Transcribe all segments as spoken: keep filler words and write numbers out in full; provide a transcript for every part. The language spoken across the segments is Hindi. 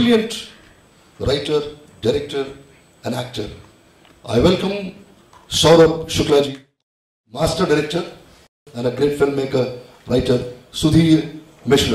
brilliant writer, director and actor. I welcome Saurabh Shukla ji, master director and a great filmmaker, writer Sudhir Mishra.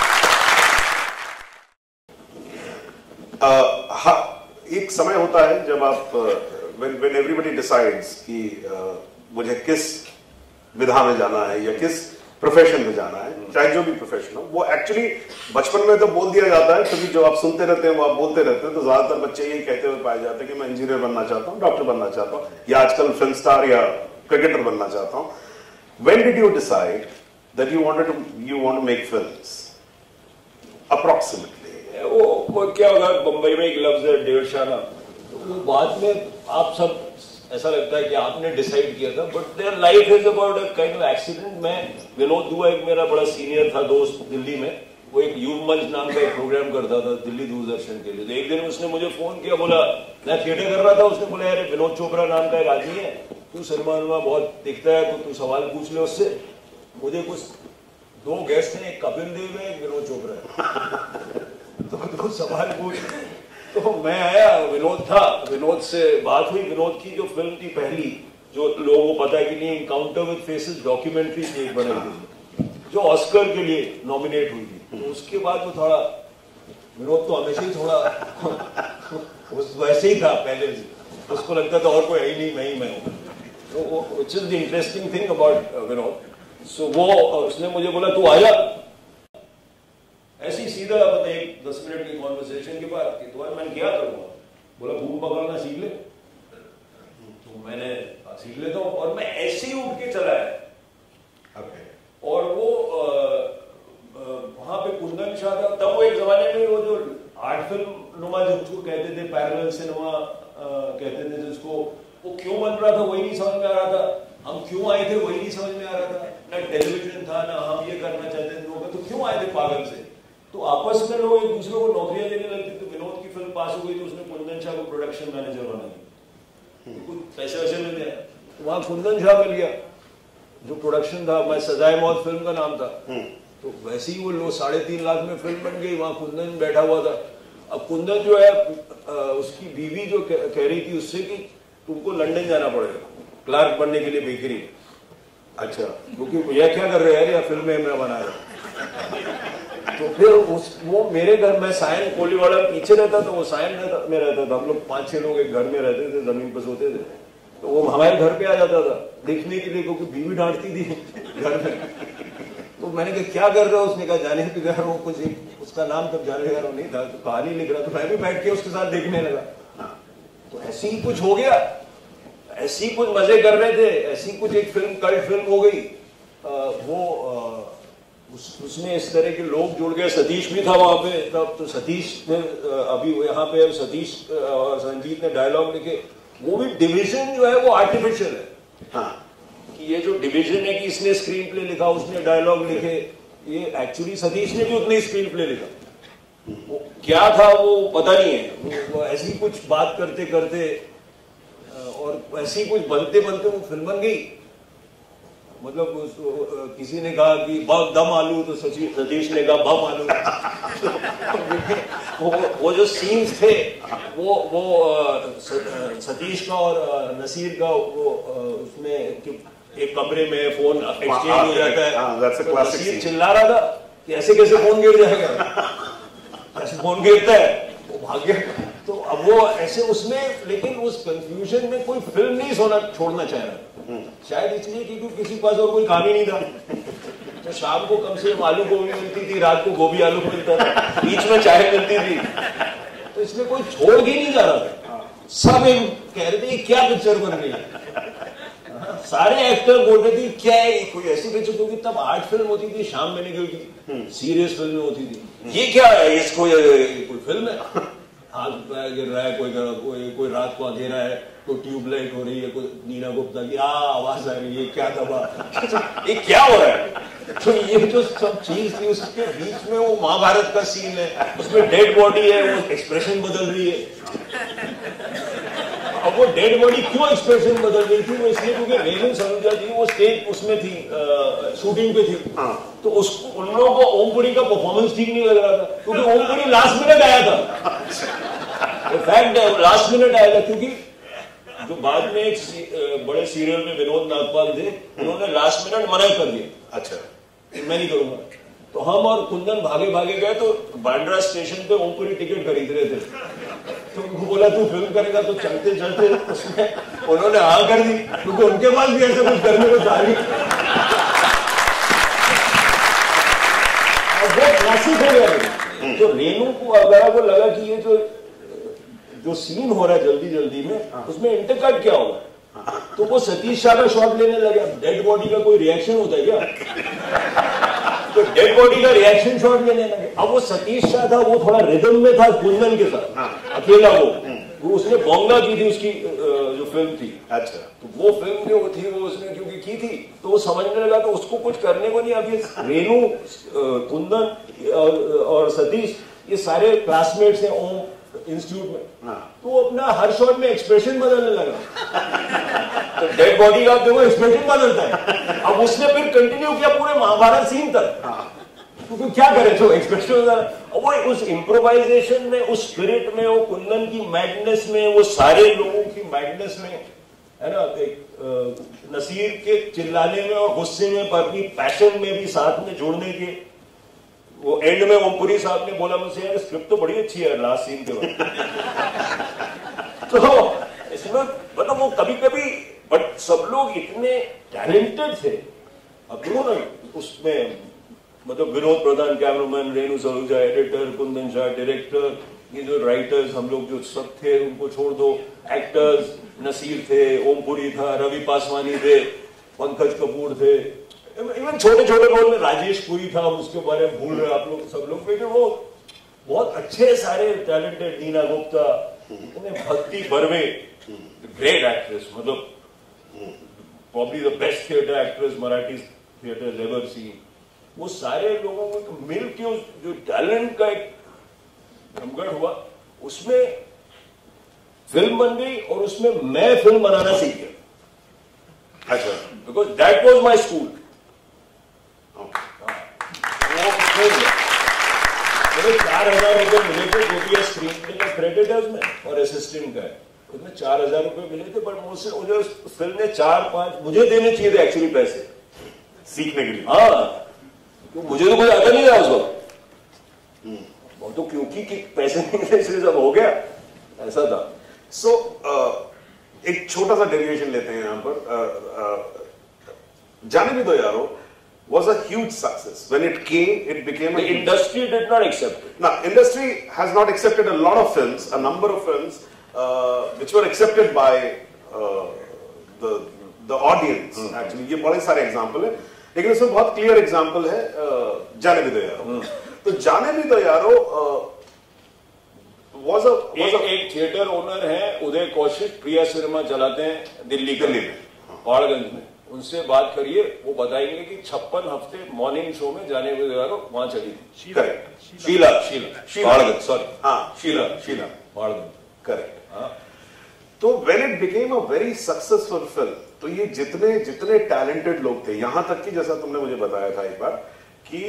uh, हाँ, एक समय होता है जब आप when when everybody decides कि uh, मुझे किस विधा में जाना है या किस प्रोफेशन में जाना है, चाहे जो भी प्रोफेशन हो, वो एक्चुअली बचपन में तो बोल दिया जाता है, क्योंकि जो आप सुनते रहते हैं वो आप बोलते रहते हैं, तो ज्यादातर बच्चे यही कहते हुए पाए जाते हैं कि मैं इंजीनियर बनना चाहता हूँ, डॉक्टर बनना चाहता हूँ, या आजकल फिल्म स्टार या क्रिकेटर बनना चाहता हूँ. When did you decide that you wanted to you want to make films? Approximately. वो, वो क्या होगा, बम्बई में एक लफ्ज है डेढ़शाना, वो बाद में आप सब ऐसा लगता है कि आपने डिसाइड किया था, but their life is about a kind of accident. मैं विनोद दुआ एक मेरा बड़ा सीनियर था दोस्त दिल्ली में, वो एक युव मंच नाम का एक प्रोग्राम करता था दिल्ली दूरदर्शन के लिए. तो एक दिन उसने मुझे फोन किया, बोला मैं थिएटर कर रहा था, उसने बोला यार विनोद चोपड़ा नाम का एक आदमी है, तू सिनेमा विनेमा बहुत दिखता है, तो तू सवाल पूछ ले उससे. मुझे कुछ दो गेस्ट हैं, एक कपिल देव है, एक विनोद चोपड़ा है, तो दो सवाल पूछ. तो मैं आया, विनोद था, विनोद से बात हुई. विनोद की जो फिल्म थी पहली, जो लोगों को पता है कि नहीं, इनकाउंटर विद फेसेस डॉक्यूमेंट्री थी एक बनाई थी, जो ऑस्कर के लिए नॉमिनेट हुई थी. तो उसके बाद वो थोड़ा, विनोद तो हमेशा ही थोड़ा वैसे ही था पहले से, उसको लगता था और कोई है ही नहीं, मैं ही मैं हूँ. तो वो which is the interesting thing about Vinod. So वो उसने मुझे बोला तू आया, ऐसे ही सीधा पता एक दस मिनट की कॉन्वर्सेशन के बाद कि तो मैं क्या करूँगा, बोला भूम पकड़ना सीख ले. तो मैंने सीख लेता हूँ, और मैं ऐसे ही उठ के चला है. okay. और वो वहां पे कुंदन शाह था तब, वो एक जमाने में वो जो आर्ट फिल्म नुमा जिसको कहते थे, पैरेलल सिनेमा कहते थे जिसको, वो क्यों बन रहा था वही नहीं समझ में आ रहा था. हम क्यों आए थे वही नहीं समझ में आ रहा था. ना टेलीविजन था, ना हम ये करना चाहते थे लोग, तो क्यों आए थे पागल से. तो आपस में लोग एक दूसरे को नौकरियां देने लगते. तो विनोद की फिल्म पास हो गई, तो उसने कुंदन शाह को प्रोडक्शन मैनेजर बनाया, तो कुछ पैसे वैसे मिल गए. तो वहां कुंदन शाह मिल गया जो प्रोडक्शन था, मैं सजाए मौत फिल्म का नाम था. तो वैसे ही वो लोग साढ़े तीन लाख में फिल्म बन गई, वहां कुंदन बैठा हुआ था. अब कुंदन जो है, उसकी बीवी जो कह रही थी उससे कि तुमको लंदन जाना पड़ेगा क्लार्क बनने के लिए बेकरी. अच्छा, क्योंकि यह क्या कर रहे हैं या फिल्में मैं बना रहा. तो फिर उस वो मेरे घर में सायन कोलीवाड़ा पीछे रहता था, वो सायन में रहता था. हम लोग पांच छह लोग एक घर में रहते थे, जमीन पर सोते थे. तो वो हमारे घर पे आ जाता था देखने के लिए, क्योंकि बीवी डांटती थी घर में. तो मैंने कहा क्या कर रहा है, उसने कहा जाने के घर. वो कुछ एक, उसका नाम तब जाने के घर नहीं था, तो कहानी लिख रहा. तो मैं भी बैठ के उसके साथ देखने लगा. तो ऐसे ही कुछ हो गया, ऐसी कुछ मजे कर रहे थे, ऐसी कुछ एक फिल्म कल्ट फिल्म हो गई. आ, वो आ, उस, उसमें इस तरह के लोग जुड़ गए. सतीश भी था वहां पे तब. तो सतीश ने अभी यहाँ पे सतीश और संजीत ने डायलॉग लिखे. वो भी डिवीजन जो है वो आर्टिफिशियल है. हाँ, कि ये जो डिवीजन है कि इसने स्क्रीन प्ले लिखा, उसने डायलॉग लिखे, ये एक्चुअली सतीश ने भी उतने स्क्रीन प्ले लिखा. वो क्या था वो पता नहीं है. वो, वो ऐसी कुछ बात करते करते और ऐसी कुछ बनते बनते वो फिल्म बन गई. मतलब उस, किसी ने कहा कि दम आलू, तो सतीश ने कहा बम आलू. वो, वो जो सीन्स थे वो वो सतीश का और नसीर का, वो उसमें एक कमरे में फोन एक्सचेंज हो जाता है. तो नसीर चिल्ला रहा था कि ऐसे कैसे फोन गिर जाएगा, ऐसे फोन गिरता है, वो भाग गया. तो अब वो ऐसे उसमें, लेकिन उस कंफ्यूजन में कोई फिल्म नहीं सोना छोड़ना चाह रहा. शायद इसलिए क्योंकि किसी के पास और कोई काम ही नहीं था. तो शाम को कम से कम आलू गोभी मिलती थी, रात को गोभी आलू मिलता था, बीच में चाय मिलती थी. तो इसमें कोई छोड़ ही नहीं जा रहा था. सब एक कह रहे थे क्या पिक्चर बन रही है. सारे एक्टर बोल रहे थे क्या है कोई ऐसी पिक्चर, क्योंकि तब आर्ट फिल्म होती थी, शाम में निकलती थी, सीरियस फिल्म होती थी. ये क्या है, इसको कोई फिल्म है, हाथ गिर रहा है, कोई कोई कोई रात को अंधेरा है, कोई ट्यूबलाइट हो रही है, कोई नीना गुप्ता की आ आवाज आ रही है, क्या दबा, ये क्या हो रहा है. तो ये जो सब चीज थी, उसके बीच में वो महाभारत का सीन है, उसमें डेड बॉडी है, वो एक्सप्रेशन बदल रही है. अब वो डेड बॉडी क्यों एक्सप्रेशन बदल रही थी, वो इसलिए क्योंकि रेणु सलूजा जी वो स्टेज उसमें थी, शूटिंग पे थी, तो उसको उन लोगों को ओमपुरी का परफॉर्मेंस ठीक नहीं लग रहा था, क्योंकि ओमपुरी लास्ट मिनट आया था, फैक्ट लास्ट मिनट आया था, क्योंकि जो बाद में एक सी, बड़े सीरियल में विनोद नागपाल थे, उन्होंने लास्ट मिनट मना कर दिया, अच्छा मैं नहीं करूंगा, तो हम और कुंदन भागे भागे गए, तो बांद्रा स्टेशन पे ओमपुरी टिकट खरीद रहे थे, तो उनको बोला तू फिल्म करेगा, तो चलते चलते उसमें उन्होंने हाँ कर दी, क्योंकि उनके पास भी ऐसा कुछ करने को था नहीं, और वो क्लासिक हो गया। तो रेणु को अगर आपको लगा कि ये जो जो सीन हो रहा है जल्दी जल्दी में, उसमें इंटरकट क्या होगा, तो वो सतीश शाह का शॉट लेने लगे। डेड बॉडी का कोई रिएक्शन होता है क्या, तो डेड बॉडी का रिएक्शन शॉट लेने लगे। अब वो सतीश शाह था, वो थोड़ा रिदम में था कुंदन के साथ, अकेला वो वो उसने बोंगा की थी, उसकी जो फिल्म थी, अच्छा तो वो फिल्म जो थी वो उसने क्योंकि की थी, तो वो समझने लगा तो उसको कुछ करने को नहीं। अब ये रेणु, कुंदन और सतीश ये सारे क्लासमेट्स हैं ओम इंस्टीट्यूट में, तो वो अपना हर शॉट में एक्सप्रेशन बदलने लगा, तो डेड बॉडी का देखो एक्सप्रेशन बदलता है। अब उसने फिर कंटिन्यू किया पूरे महाभारत सीन तक, क्योंकि क्या करे जो एक्सप्रेशन, वो उस इम्प्रोवाइजेशन में, उस स्पिरिट में, वो कुंदन की मैडनेस में, वो सारे लोगों की मैडनेस में, है ना, एक नसीर के चिल्लाने में और गुस्से में, पर अपनी पैशन में भी साथ में जोड़ने के, वो एंड में ओमपुरी साहब ने बोला मुझसे, यार स्क्रिप्ट तो बड़ी अच्छी है लास्ट सीन के बाद, तो इसमें मतलब वो कभी कभी, बट सब लोग इतने टैलेंटेड थे। अब देखो ना उसमें, मतलब Vinod Pradhan cameraman, Renu Saluja editor, Kundan Shah director, ये जो राइटर्स हम लोग जो सब थे उनको छोड़ दो, एक्टर्स नसीर थे, ओमपुरी था, रवि पासवानी थे, पंकज कपूर थे, इवन छोटे छोटे रोल में राजेश पुरी था, उसके बारे में भूल रहे आप लोग सब लोग, लेकिन वो बहुत अच्छे सारे talented, Neena Gupta, Bhakti Barve, great actress, मतलब probably the best theatre actress Marathi theatre ever seen, वो सारे लोगों को मिल के जो टैलेंट का एक जमघट हुआ, उसमें फिल्म बन गई और उसमें मैं फिल्म बनाना सीख गया। अच्छा, because that was my school. मुझे चार हजार रुपए मिले थे, जो भी स्क्रीन प्ले का क्रेडिट है उसमें और असिस्टेंट का है, उसमें चार हजार रुपए मिले थे, बट मुझसे मुझे फिल्म ने चार पांच मुझे देने चाहिए थे एक्चुअली पैसे सीखने के लिए। हाँ, तो मुझे तो कोई आता नहीं था उस वक्त, वो तो क्योंकि कि पैसे नहीं थे इसलिए सब हो गया, ऐसा था। सो so, uh, एक छोटा सा डेविएशन लेते हैं यहां पर। uh, uh, जाने भी दो यारो was a huge success. When it came, it became the a industry did not accept it. Now, industry has not accepted a lot of films, a number of films uh, which were accepted by uh, the the audience. Hmm. Actually, ये बड़े सारे एग्जाम्पल है, लेकिन इसमें बहुत क्लियर एग्जाम्पल है uh, जाने भी दो यारो। hmm. तो जाने भी दो यारो uh, was a, was एक, a, एक थिएटर ओनर है उदय कौशिक, प्रिया सिनेमा चलाते हैं दिल्ली दिल्ली में, पहाड़गंज में, उनसे बात करिए, वो बताएंगे कि छप्पन हफ्ते मॉर्निंग शो में जाने भी दो वहां चली थी। करेक्ट, शीला शीला पहाड़गंज, सॉरी हाँ शीला शीला पहाड़गंज, करेक्ट। हाँ, तो when it became a very successful film, तो ये जितने जितने टैलेंटेड लोग थे, यहां तक कि जैसा तुमने मुझे बताया था एक बार कि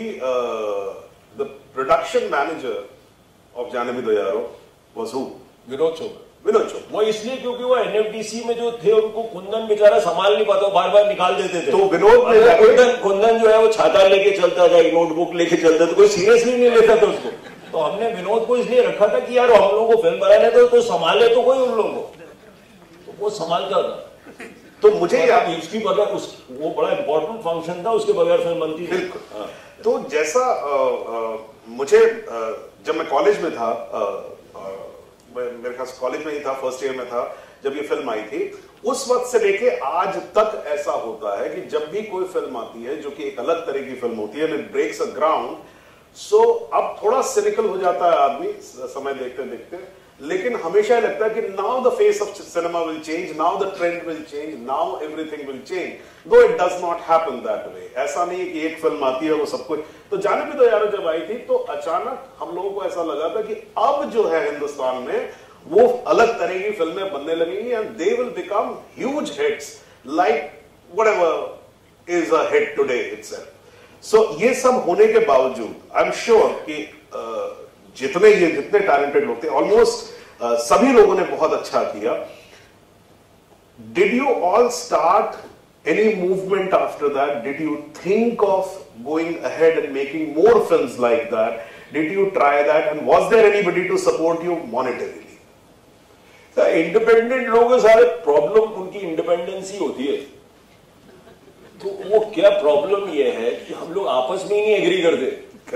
द प्रोडक्शन मैनेजर ऑफ जाने भी दो यारो वाज हु? विनोद चोपड़ा। विनोद चोपड़ा। वो इसलिए क्योंकि वो एनएफडीसी में जो थे उनको कुंदन बेचारा संभाल नहीं पाता, बार बार निकाल देते थे। तो विनोद ने कुंदन कुंदन जो है वो छाता लेके चलता था, एक नोटबुक लेके चलता था, कोई सीरियसली नहीं लेता था उसको। तो हमने विनोद को इसलिए रखा था कि यार हम लोगों को फिल्म बनाने तो, तो संभाले तो कोई उन लोगों को, तो वो संभालता था। तो मुझे याद, उसकी बगैर उस वो बड़ा इंपॉर्टेंट फंक्शन था, उसके बगैर फिल्म बनती थी। बिल्कुल। तो जैसा आ, आ, मुझे आ, जब मैं कॉलेज में था, आ, आ, मेरे ख्याल कॉलेज में ही था, फर्स्ट ईयर में था जब ये फिल्म आई थी, उस वक्त से लेके आज तक ऐसा होता है कि जब भी कोई फिल्म आती है जो कि एक अलग तरह की फिल्म होती है, it breaks a ground, so अब थोड़ा सिनिकल हो जाता है आदमी समय देखते देखते, लेकिन हमेशा लगता है कि now the face of cinema will change, now the trend will change, now everything will change, though it does not happen that way. ऐसा नहीं है कि एक फिल्म आती है वो सब कुछ। तो जाने भी दो यारो जब आई थी तो अचानक हम लोगों को ऐसा लगा था कि अब जो है हिंदुस्तान में वो अलग तरह की फिल्में बनने लगेंगी and they will become huge hits like whatever is a hit today itself. So ये सब होने के बावजूद आई एम श्योर कि uh, जितने ये जितने टैलेंटेड लोग थे ऑलमोस्ट uh, सभी लोगों ने बहुत अच्छा किया। Did you all start any movement after that? Did you think of going ahead and making more films like that? Did you try that? And was there anybody to support you monetarily? तो इंडिपेंडेंट लोगों सारे प्रॉब्लम उनकी इंडिपेंडेंस ही होती है। तो वो क्या प्रॉब्लम ये है कि हम लोग आपस में ही नहीं एग्री करते।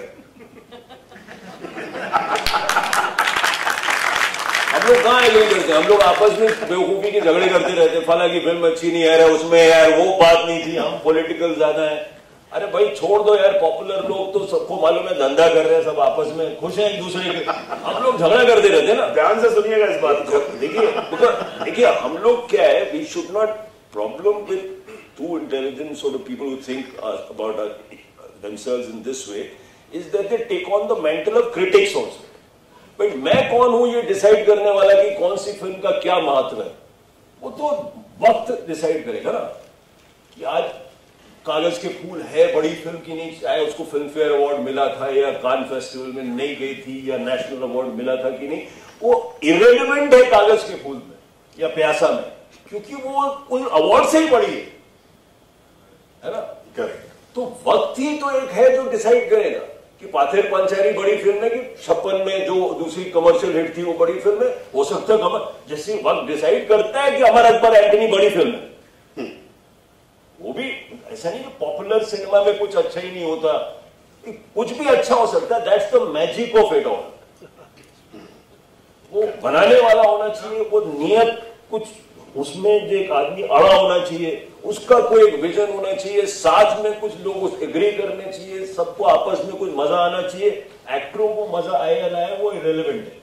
हम लोग कहाँ एग्री करते हैं? हम लोग आपस में बेवकूफी के झगड़े करते रहते हैं, फला की फिल्म अच्छी नहीं है, उसमें यार वो बात नहीं थी, हम पॉलिटिकल ज्यादा है। अरे भाई छोड़ दो यार, पॉपुलर लोग तो सबको मालूम है धंधा कर रहे हैं, सब आपस में खुश हैं एक दूसरे के। हम लोग झगड़ा करते रहते हैं ना। ध्यान से सुनिएगा इस बात को। देखिए देखिए हम लोग क्या है, we should not problem with too intelligent sort of people who think about themselves in this way is that they take on the mantle of critics also. भाई मैं कौन हूं ये डिसाइड करने वाला कि कौन सी फिल्म का क्या महत्व है? वो तो वक्त डिसाइड करेगा ना कि आज कागज के फूल है बड़ी फिल्म की नहीं, चाहे उसको फिल्म फेयर अवार्ड मिला था या कान फेस्टिवल में नहीं गई थी या नेशनल अवार्ड मिला था कि नहीं, वो इररिलेवेंट है कागज के फूल में या प्यासा में, क्योंकि वो उस अवार्ड से ही बड़ी है, है ना? करेक्ट। तो वक्त ही तो एक है जो डिसाइड करेगा कि पाथेर पंचारी बड़ी फिल्म है कि छप्पन में जो दूसरी कमर्शियल हिट थी वो बड़ी फिल्म है। हो सकता है कमर जैसे वक्त डिसाइड करता है कि अमर अकबर एंटनी बड़ी फिल्म है, वो भी ऐसा नहीं कि पॉपुलर सिनेमा में कुछ अच्छा ही नहीं होता, कुछ भी अच्छा हो सकता है। That's the magic of it all. वो बनाने वाला होना चाहिए, वो नियत कुछ उसमें जो एक आदमी अड़ा होना चाहिए, उसका कोई एक विजन होना चाहिए, साथ में कुछ लोग उस एग्री करने चाहिए, सबको आपस में कुछ मजा आना चाहिए। एक्टरों को मजा आए या ना आए वो इररिलेवेंट है,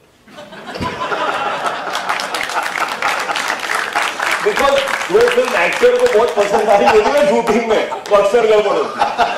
बिकॉज जो फिल्म एक्टर को बहुत पसंद आई होती है शूटिंग में वो अक्सर गड़बड़ होती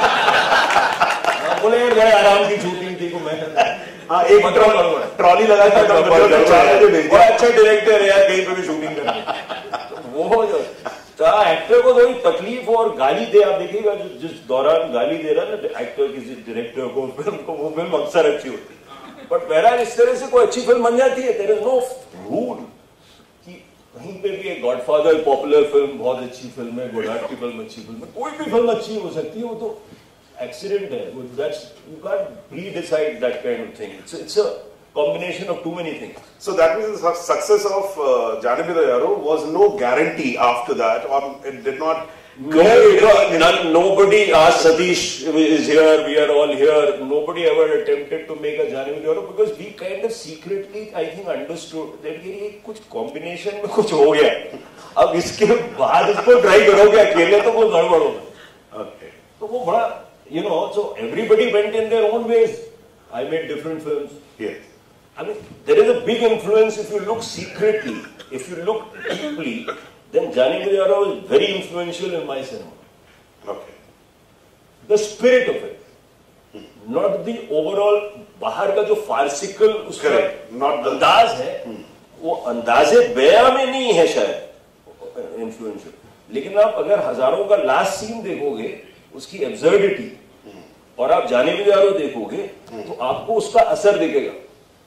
है। बोले यार बड़े आराम की शूटिंग थी, को मैं हाँ एक ट्रॉली लगा था, अच्छा डायरेक्टर है यार, कहीं पे भी शूटिंग करनी। वो जो एक्टर को थोड़ी तकलीफ और गाली दे, आप देखिएगा जिस दौरान गाली दे रहा है ना एक्टर किसी डायरेक्टर को, फिल्म को, वो फिल्म अक्सर अच्छी होती है। बट बहरहाल इस तरह से कोई अच्छी फिल्म बन जाती है। देयर इज नो रूल कि कहीं पे भी एक गॉडफादर पॉपुलर फिल्म बहुत अच्छी फिल्म है, गोडार्ड की फिल्म अच्छी फिल्म है, कोई भी फिल्म अच्छी हो सकती है, वो तो एक्सीडेंट है। That's you can't pre decide that kind of thing. It's it's a combination of too many things. So that means the success of uh, Jaane Bhi Do Yaaro was no guarantee after that, or it did not. No, it, none, nobody asked Satish is here, we are all here. Nobody ever attempted to make a Jaane Bhi Do Yaaro because we kind of secretly, I think, understood that ये कुछ combination में कुछ हो गया। अब इसके बाद इसको try करोगे अकेले तो वो गड़बड़ होगा। Okay. तो वो बड़ा, you know, so everybody went in their own ways. I made different films. Yes. I mean, there is a big influence if you look secretly, if you look deeply, then Jaane Bhi Do Yaaro is very influential in my cinema. Okay. The spirit of it, hmm. not the overall बाहर का जो farcical उसका अंदाज है, hmm. वो अंदाजे बया में नहीं है शायद influential, लेकिन आप अगर हजारों का लास्ट सीन देखोगे उसकी absurdity hmm. और आप जाने भी यारो देखोगे hmm. तो आपको उसका असर दिखेगा।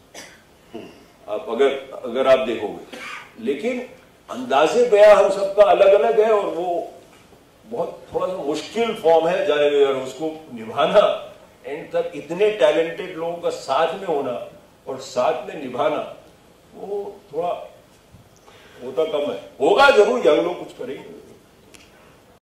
आप अगर अगर आप देखोगे, लेकिन अंदाजे बया हम सबका अलग अलग है और वो बहुत थोड़ा सा मुश्किल फॉर्म है जाने में, उसको निभाना एंड तक इतने टैलेंटेड लोगों का साथ में होना और साथ में निभाना, वो थोड़ा होता कम है। होगा जरूर, यंग लोग कुछ करेंगे।